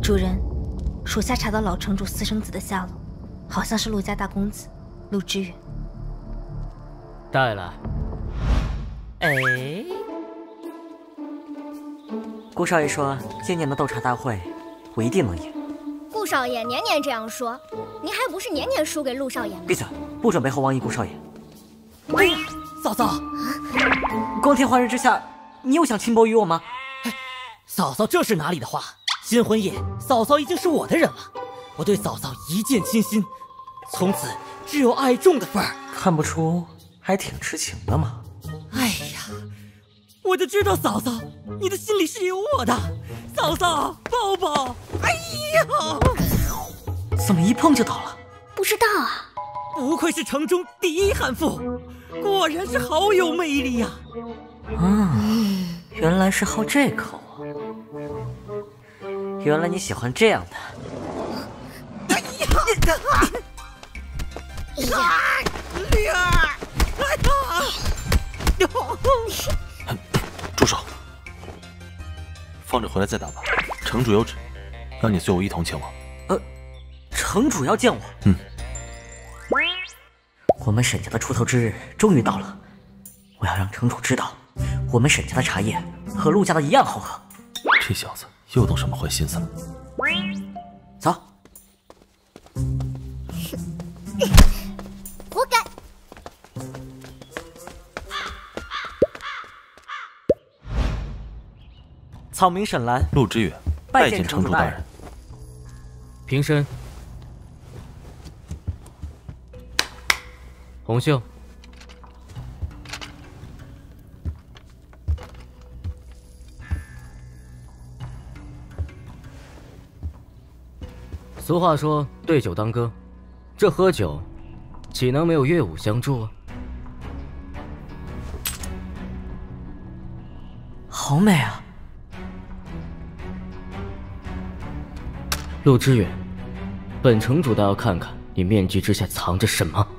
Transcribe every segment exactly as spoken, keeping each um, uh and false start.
主人，属下查到老城主私生子的下落，好像是陆家大公子陆之远。 带来。 哎，顾少爷说今年的斗茶大会，我一定能赢。 顾少爷年年这样说，您还不是年年输给陆少爷吗？ 闭嘴！不准背后妄议顾少爷。 哎呀，嫂嫂， 光天化日之下，你又想轻薄于我吗？ 嫂嫂，这是哪里的话？新婚夜，嫂嫂已经是我的人了，我对嫂嫂一见倾心，从此只有爱重的份儿。 看不出还挺痴情的嘛。 哎呀，我就知道嫂嫂，你的心里是有我的。嫂嫂，抱抱。哎呀， 怎么一碰就倒了？ 不知道啊。 不愧是城中第一悍妇，果然是好有魅力呀！ 啊，原来是好这口啊！原来你喜欢这样的。 哎呀！哎呀！女儿！哎呀！ 住手！放着回来再打吧。城主有旨，让你随我一同前往。 呃，城主要见我。 嗯。 我们沈家的出头之日终于到了，我要让城主知道，我们沈家的茶叶和陆家的一样好喝。 这小子又动什么坏心思了？ 走。 活该！ 草民沈兰， 陆之远，拜见城主大人。 平身。红袖，俗话说对酒当歌，这喝酒岂能没有乐舞相助啊？ 好美啊！ 陆之远，本城主倒要看看你面具之下藏着什么。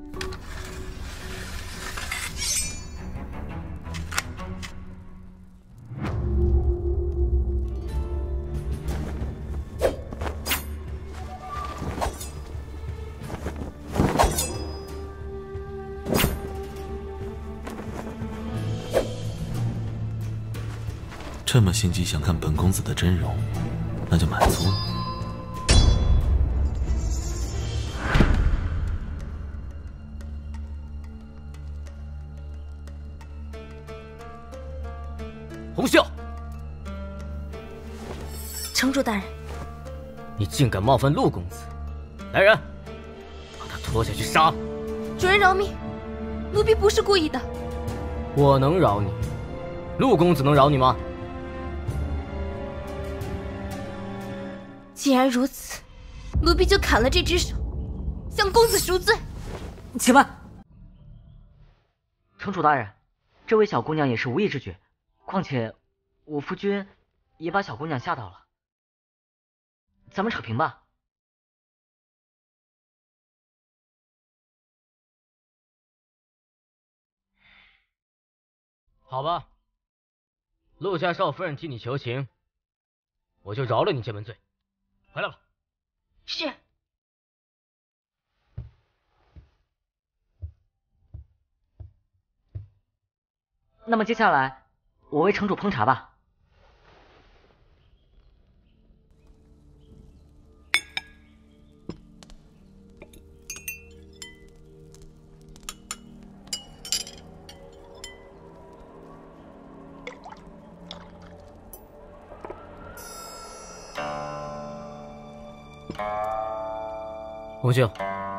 这么心急想看本公子的真容，那就满足了。 红袖， 城主大人， 你竟敢冒犯陆公子！来人，把他拖下去杀！ 主人饶命，奴婢不是故意的。 我能饶你，陆公子能饶你吗？ 既然如此，奴婢就砍了这只手，向公子赎罪。 且慢，城主大人，这位小姑娘也是无意之举，况且我夫君也把小姑娘吓到了，咱们扯平吧。 好吧，陆家少夫人替你求情，我就饶了你这门罪。回来吧。 是。 那么接下来，我为城主烹茶吧。 红袖，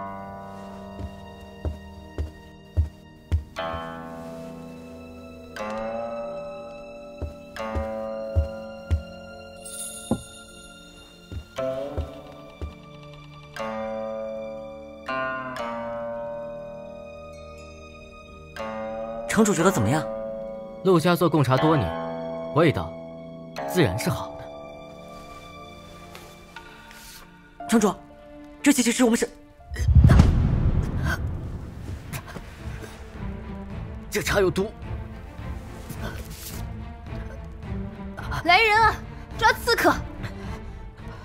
城主觉得怎么样？ 陆家做贡茶多年，味道自然是好的。 城主，这其实是我们是…… 这茶有毒！ 来人啊，抓刺客！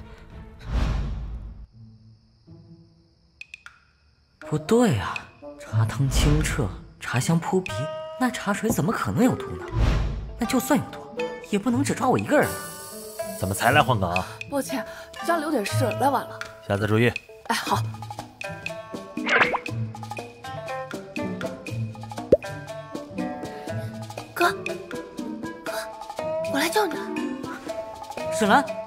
不对啊，茶汤清澈，茶香扑鼻，那茶水怎么可能有毒呢？那就算有毒，也不能只抓我一个人啊。 怎么才来换岗？ 抱歉，家里有点事，来晚了。 下次注意。 哎，好。 哥，哥，我来救你了。 沈兰。